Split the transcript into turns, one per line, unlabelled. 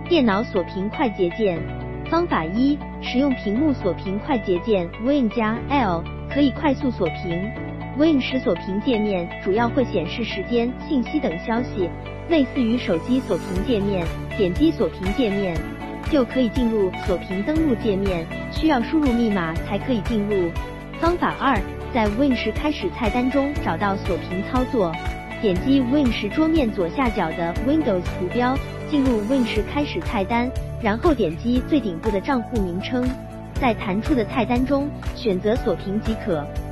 电脑锁屏快捷键。方法一：使用屏幕锁屏快捷键 Win+L 可以快速锁屏。Win 时锁屏界面主要会显示时间、信息等消息，类似于手机锁屏界面。点击锁屏界面，就可以进入锁屏登录界面，需要输入密码才可以进入。方法二：在 Win 时开始菜单中找到锁屏操作，点击 Win 时桌面左下角的 Windows 图标，进入 Win 时开始菜单，然后点击最顶部的账户名称，在弹出的菜单中选择锁屏即可。